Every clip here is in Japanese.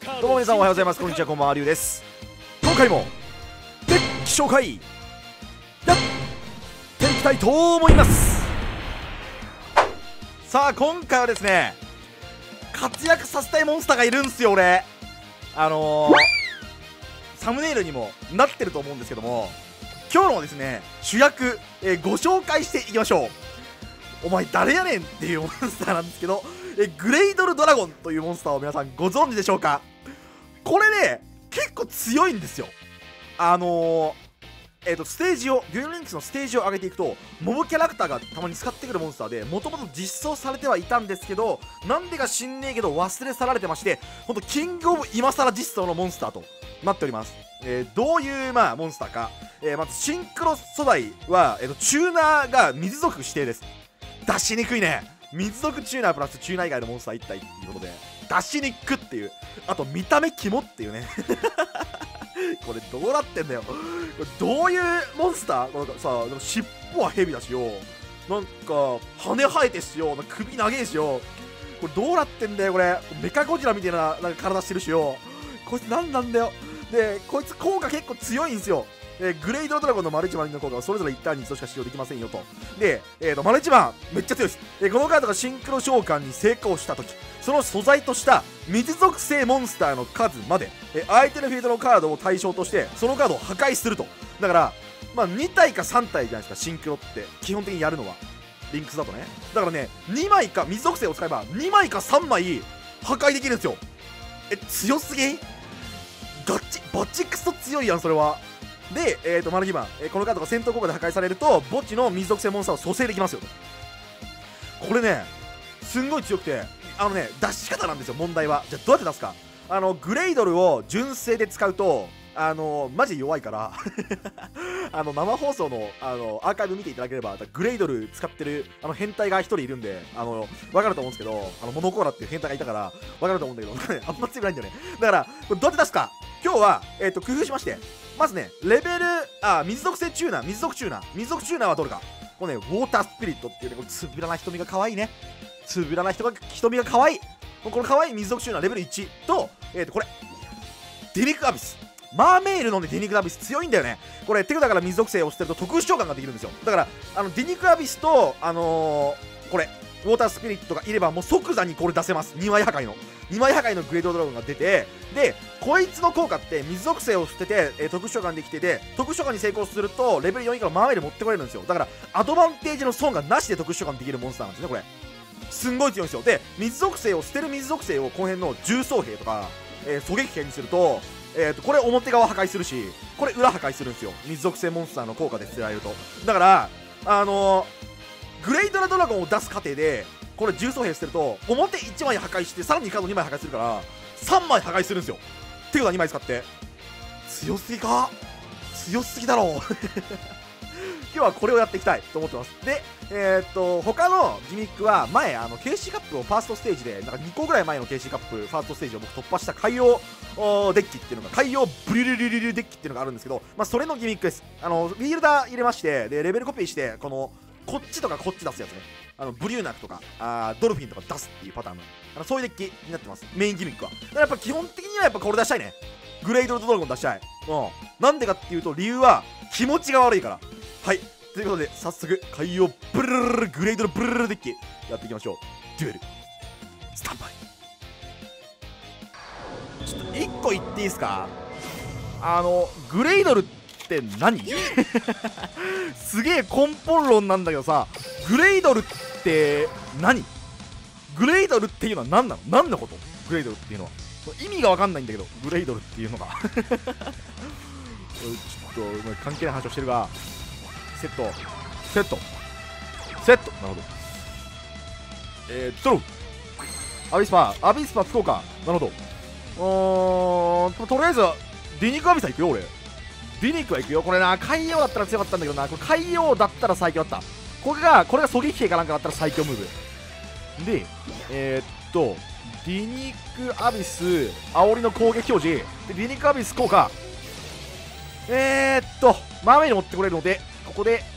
どうも皆さんおはようございます。こんにちは、こんばんは、りゅうです。今回もデッキ紹介やっていきたいと思います。さあ今回はですね、活躍させたいモンスターがいるんすよ。俺サムネイルにもなってると思うんですけども、今日のですね主役、ご紹介していきましょう。お前誰やねんっていうモンスターなんですけど、グレイドルドラゴンというモンスターを皆さんご存知でしょうか。これね結構強いんですよ。ステージをデュエルリンクスのステージを上げていくとモブキャラクターがたまに使ってくるモンスターで、もともと実装されてはいたんですけど、なんでか知んねえけど忘れ去られてまして、ほんとキングオブ今更実装のモンスターとなっております。どういうモンスターか、まずシンクロ素材は、チューナーが水族指定です。出しにくいね。水族チューナープラスチューナー以外のモンスター1体っていうことで出しにくっていう、あと見た目キモっていうねこれどうなってんだよ。これどういうモンスター。なんかさ、尻尾はヘビだしよ、なんか羽生えてしよ、なんか首長えしよ、これどうなってんだよ。これメカゴジラみたいな、なんか体してるしよ、こいつ何なんだよ。でこいつ効果結構強いんですよ。グレイドルドラゴンのマルチマンの効果はそれぞれ1ターンに1度しか使用できませんよと。で、マルチマンめっちゃ強いです。このカードがシンクロ召喚に成功したとき、その素材とした水属性モンスターの数まで、相手のフィールドのカードを対象としてそのカードを破壊すると。だから2体か3体じゃないですか、シンクロって基本的にやるのはリンクスだとね。だからね、2枚か水属性を使えば2枚か3枚破壊できるんですよ。強すぎ、バチクソ強いやんそれは。で、マルギマン、このカードが戦闘効果で破壊されると墓地の水属性モンスターを蘇生できますよと。これねすんごい強くて、出し方なんですよ問題は。じゃあどうやって出すか。グレイドルを純正で使うとマジ弱いから生放送のアーカイブ見ていただければ、グレイドル使ってる変態が1人いるんで分かると思うんですけど、モノコーラっていう変態がいたから分かると思うんだけどあんま強くないんだよね。だからこれどうやって出すか。今日は、工夫しまして、まずねレベル水属性チューナー、水属チューナーはどれか。このねウォータースピリットっていうね、これつぶらな瞳が可愛いね。つぶらな瞳が可愛い。この可愛い水属チューナーレベル1と、これデニクアビス、マーメイルの、ね、デニクアビス強いんだよね。これ手札から水属性を捨てると特殊召喚ができるんですよ。だからデニクアビスとこれウォータースピリットがいればもう即座にこれ出せます。2枚破壊のグレードドラゴンが出て、でこいつの効果って水属性を捨てて、特殊召喚できてて、特殊召喚に成功するとレベル4以下のマーメイル持ってこれるんですよ。だからアドバンテージの損がなしで特殊召喚できるモンスターなんですね。これすんごい強いんですよ。で水属性を捨てる水属性をこの辺の重装兵とか、狙撃兵にすると、これ表側破壊するし、これ裏破壊するんですよ、水属性モンスターの効果で捨てられると。だからグレイドラドラゴンを出す過程でこれ重装兵捨てると表1枚破壊して、さらにカード2枚破壊するから3枚破壊するんですよ。っていうことは2枚使って強すぎか、強すぎだろう今日はこれをやっていきたいと思ってます。で他のギミックは前KC カップをファーストステージでなんか2個ぐらい前の KC カップファーストステージを僕突破した海洋デッキっていうのが、海洋ブリュルリュルデッキっていうのがあるんですけど、それのギミックです。フィールダー入れまして、でレベルコピーしてこっちとかこっち出すやつね、ブリューナクとかドルフィンとか出すっていうパターンのそういうデッキになってます、メインギミックは。だからやっぱ基本的にはやっぱこれ出したいね。グレイドルドラゴン出したい。なんでかっていうと理由は気持ちが悪いから。はい、ということで早速海洋ブルルルグレイドルブルルルデッキやっていきましょう。デュエルスタンバイ。ちょっと1個言っていいですか。グレイドルって何すげえ根本論なんだけどさ、グレイドルって何？グレイドルっていうのは何なの？何のこと？グレイドルっていうのは意味が分かんないんだけど、グレイドルっていうのがちょっと関係ない話をしてるが、セットなるほど。ドローアビスパ福岡、なるほど。とりあえずディニクアビスは行くよ。俺ディニクは行くよ。これな、海洋だったら強かったんだけどな、これ海洋だったら最強だった。これが狙撃兵かなんかだったら最強ムーブで、ディニクアビス煽りの攻撃表示で、ディニクアビス効果マーメイド持ってこれるので、ここで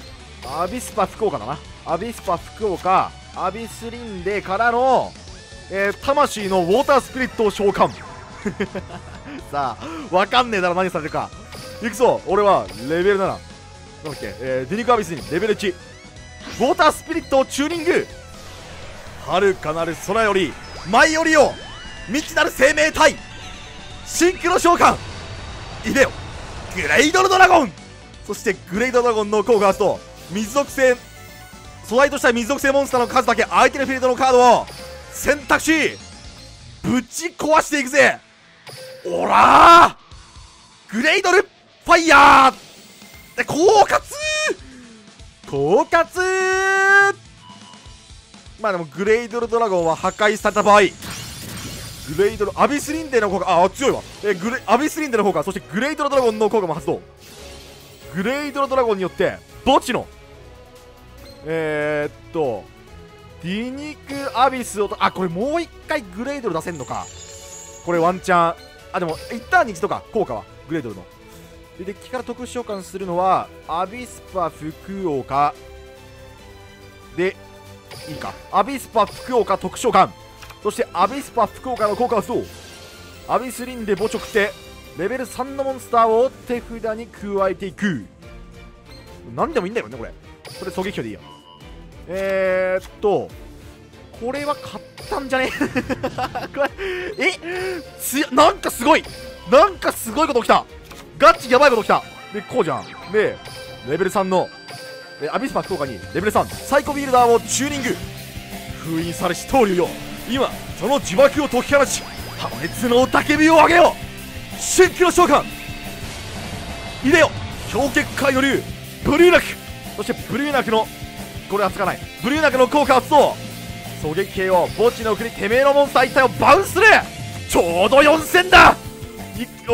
アビスパ福岡だな。アビスパ福岡、アビスリンデからの魂のウォータースピリットを召喚さあわかんねえだろ何されるか。いくぞ。俺はレベル7、なんだっけ、ディニクアビスにレベル1、ウォータースピリットをチューニング。遥かなる空より舞い降りよ未知なる生命体、シンクロ召喚いでよグレイドルドラゴン。そしてグレイドルドラゴンの効果を発すと、水属性素材とした水属性モンスターの数だけ相手のフィールドのカードを選択しぶち壊していくぜ。おらーグレイドルファイヤーで狡猾。まあでもグレイドルドラゴンは破壊された場合、グレイドルアビスリンデの効果、強いわ。アビスリンデの効果、そしてグレイドルドラゴンの効果も発動。グレイドルドラゴンによって墓地のディニクアビスをこれもう一回グレイドル出せんのか。これワンチャンでも一旦に一度か効果はグレイドルのでデッキから特殊召喚するのはアビスパ福岡でいいか。アビスパ福岡特殊召喚、そしてアビスパ福岡の効果を発動。アビスリンで墓直ってレベル3のモンスターを手札に加えていく。何でもいいんだよねこれ狙撃兵でいいや。これは買ったんじゃねこれなんかすごいこと起きた。ガチやばいこと起きた。でこうじゃん。でレベル3のアビスパ福岡にレベル3サイコビルダーをチューニング。封印されし闘竜よ、今その呪縛を解き放ち破滅の雄たけびを上げよ。シンクロ召喚いでよ氷結界の竜ブリューナク。そしてブリューナクのこれはつかない。ブリューナクの効果を発動。狙撃兵を墓地の奥にてめえのモンスター一体をバウンスする。ちょうど4000だ。お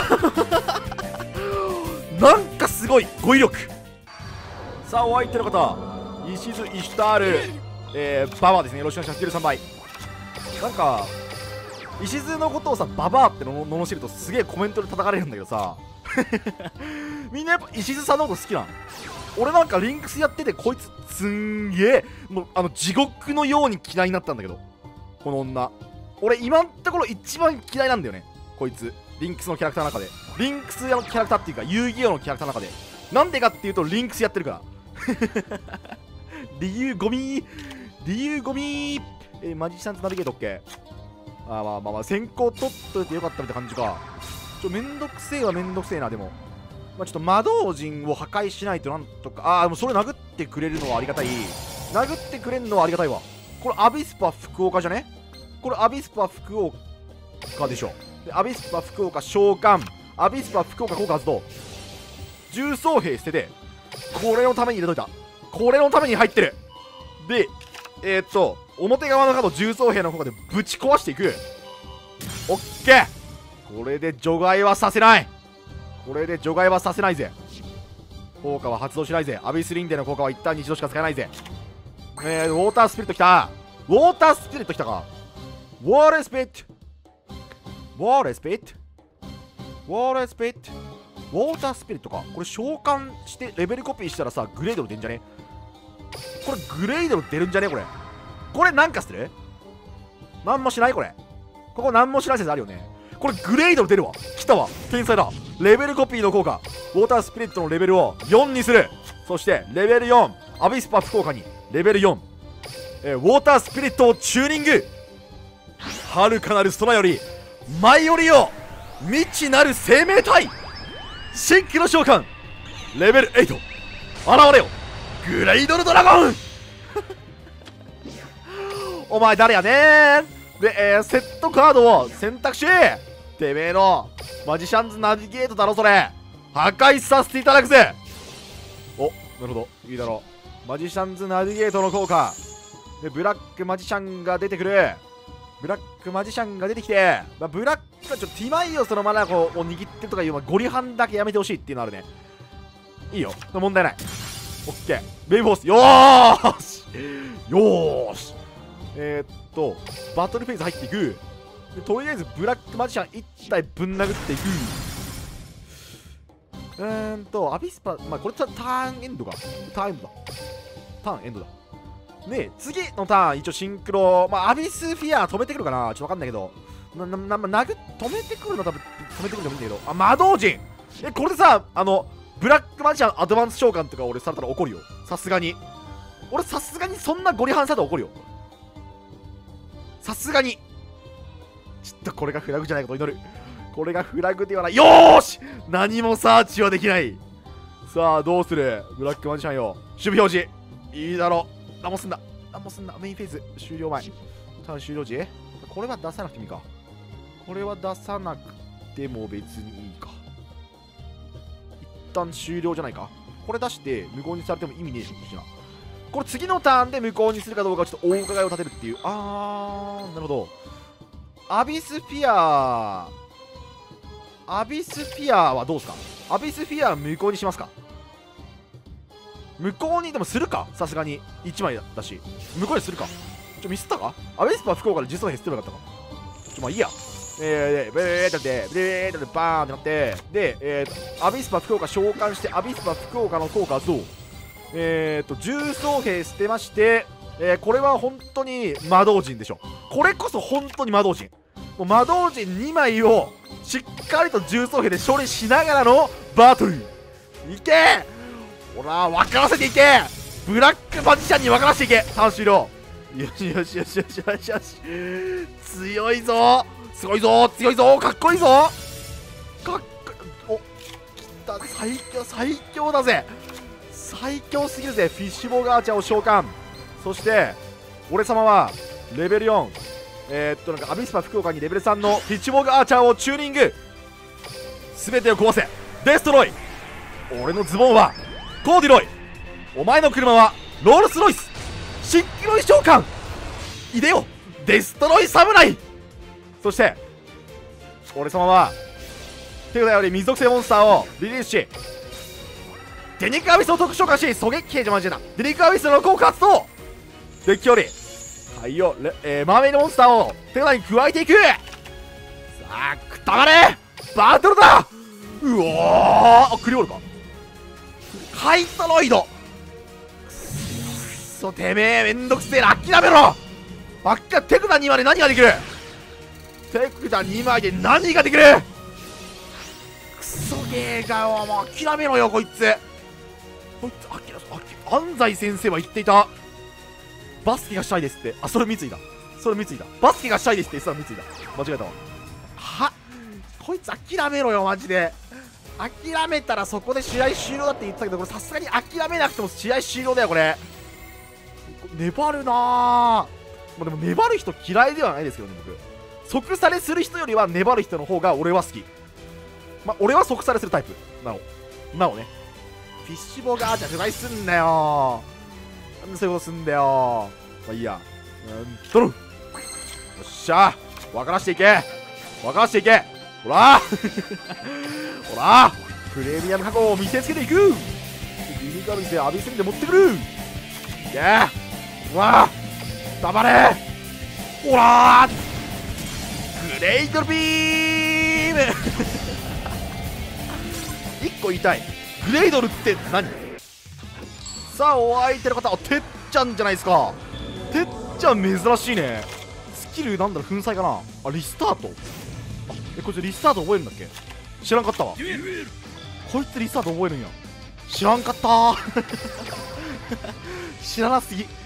おなんかすごい語彙力。さあお相手の方イシズ・イシュタール、ババアですね。よろしくお願いします。13倍なんか石津のことをさババアって罵るとすげえコメントで叩かれるんだけどさみんなやっぱ石津さんのこと好きなん。俺なんかリンクスやっててこいつすんげえもう地獄のように嫌いになったんだけど、この女俺今んところ一番嫌いなんだよねこいつ。リンクスのキャラクターの中で、リンクスのキャラクターっていうか遊戯王のキャラクターの中でなんでかっていうとリンクスやってるから理由ゴミマジシャンズナビゲートっけ。まあ先行取っといてよかったみたいな感じか。めんどくせえはめんどくせえな。でもちょっと魔導陣を破壊しないとなんとか。でもそれ殴ってくれるのはありがたい。殴ってくれるのはありがたいわ。これアビスパ福岡じゃね。これアビスパ福岡でしょ。でアビスパ福岡召喚、アビスパ福岡効果発動。重装兵捨ててこれのために入れといた。これのために入ってる。で表側のカード重装兵の効果でぶち壊していく。オッケー。これで除外はさせない。ぜ。効果は発動しないぜ。アビスリンデの効果は一旦に一度しか使えないぜ。ウォータースピリットきた。かウォールスピリットウォータースピリットか。これ召喚してレベルコピーしたらさグレードル出んじゃね。これグレードル出るんじゃね。これなんかする。なんもしない。ここなんもしない説あるよね。これグレードル出るわ。来たわ。天才だ。レベルコピーの効果ウォータースピリットのレベルを4にする。そしてレベル4アビスパ福岡にレベル4、ウォータースピリットをチューニング。遥かなる空より舞い降りよ未知なる生命体、新規の召喚レベル8現れよグレイドルドラゴンお前誰やねん。で、セットカードを選択して、てめえのマジシャンズナビゲートだろそれ。破壊させていただくぜ。お、なるほど、いいだろう。マジシャンズナビゲートの効果でブラックマジシャンが出てくる。ブラックマジシャンが出てきて、ブラックはティマイオスのマナコを握ってとかいう、ゴリハンだけやめてほしいっていうのあるね。いいよ、問題ない。オッケー。ベイブホース、よーしバトルフェーズ入っていく。でとりあえずブラックマジシャン1体ぶん殴っていく。アビスパ、これターンエンドか。ターンエンドだ。 で次のターン一応シンクロ、まあアビスフィア止めてくるかな、ちょっとわかんないけど、止めてくるの多分止めてくるのもいいんだけど、あ、魔導陣、これでさ、ブラックマジシャンアドバンス召喚とか俺されたら怒るよ、さすがに。俺さすがにそんなゴリハンされたら怒るよ、さすがに。ちょっとこれがフラグじゃないかと祈る。これがフラグではない。よーし、何もサーチはできない。さあどうするブラックマジシャンよ。守備表示いいだろう。何もすんな、何もすんな。メインフェーズ終了前、ターン終了時、これは出さなくてもいいか。これは出さなくても別にいいか。一旦終了じゃないか。これ出して無効にされても意味ねえしな。これ次のターンで無効にするかどうかちょっとお伺いを立てるっていう。なるほど。アビスフィアはどうですか。アビスフィアは無効にしますか。無効にでもするか、さすがに1枚だし無効にするか。ミスったか。アビスパ福岡で実装減ってなかったか。まあいいや。でブレーってバーンってなって、でアビスパ福岡召喚して、アビスパ福岡の効果発動。重装兵捨てまして、これは本当に魔導陣でしょ。これこそ本当に魔導陣。もう魔導陣2枚をしっかりと重装兵で処理しながらのバトル。いけほら分からせていけ。ブラックマジシャンに分からせていけ。ターン終了。よしよしよしよしよしよし。強いぞ、すごいぞ、強いぞ、かっこいいぞ、かっこいい。お、きた、最強だぜ、最強すぎるぜ。フィッシュボーグアーチャーを召喚。そして俺様はレベル4、なんかアビスパ福岡にレベル3のフィッシュボーグアーチャーをチューニング。全てを壊せ、デストロイ。俺のズボンはコーディロイ、お前の車はロールスロイス。シッキロイ召喚、いでよデストロイ侍。そして俺様は手札より水属性モンスターをリリースし、デニックアビスを特殊召喚し、狙撃兵じゃ間違えた、デニックアビスの効果発動。デッキより海洋、マーメイドモンスターを手札に加えていく。さあくたばれバトルだ。うおー、クリオールか、ハイトロイド。くそてめえめんどくせえな、諦めろ。手札2枚で何ができる。手札2枚で何ができる。クソゲーがよ、もう諦めろよこいつ。安西先生は言っていた、バスケがしたいですって。あ、それ三井だ、バスケがしたいですって言ってた三井だ、間違えたわ。はこいつ諦めろよマジで。諦めたらそこで試合終了だって言ってたけど、これさすがに諦めなくても試合終了だよこれ。粘るなあ。でも粘る人嫌いではないですけどね僕。即されする人よりは粘る人の方が俺は好き。俺は即されするタイプなおね。フィッシュボーガーじゃ除外すんだよ。なんでそういうことすんだよ。まあいいや。取る。よっしゃ分からしていけ、分からしていけ。ほらほらプレミアム加工を見せつけていく。ユニカルで浴びせんで持ってくる。いけうわ黙れ。ほらグレイトルビーム1個言いたい、グレイドルって何。さあお相手の方、てっちゃんじゃないですか。てっちゃん珍しいね。スキルなんだろう、粉砕かなあ、リスタート。こいつリスタート覚えるんだっけ。知らんかったわ。こいつリスタート覚えるんや、知らんかった知らなすぎ。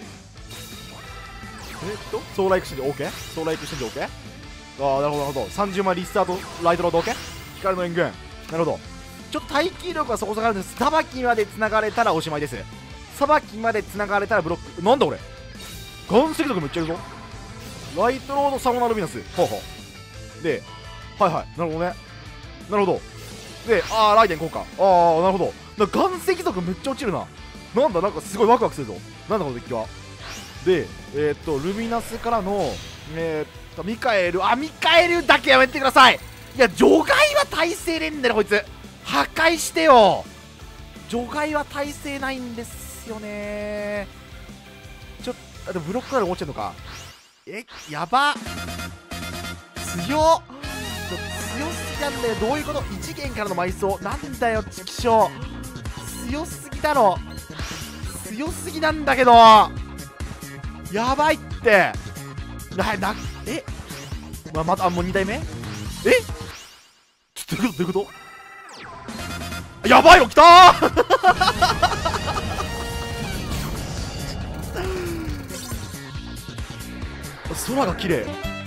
ソーライクシンジ OK、 ソーライクシンジ OK。 ああなるほどなるほど。30枚リスタートライトロード OK。 光の援軍、なるほど。ちょっと耐久力はそこそこあるんです。さばきまで繋がれたらおしまいです。さばきまで繋がれたらブロック。なんだ俺岩石族めっちゃいるぞ。ライトロードサモナルビナス、ほうほうで、はいはい、なるほどね、なるほど。で、ライデン効果、なるほど。岩石族めっちゃ落ちるな。なんだ、なんかすごいワクワクするぞ。なんだこのデッキは。で、ルミナスからのミカエルだけやめてください。いや除外は耐性ねえんだよこいつ。破壊してよ。除外は耐性ないんですよね。でもブロックから落ちてんのか。やば強すぎなんだよ。どういうこと。一元からの埋葬なんだよチキショー。強すぎだろ。強すぎなんだけど。 やばいってえまたもう2代目ちょっとどういうことやばいよ来たー空が綺麗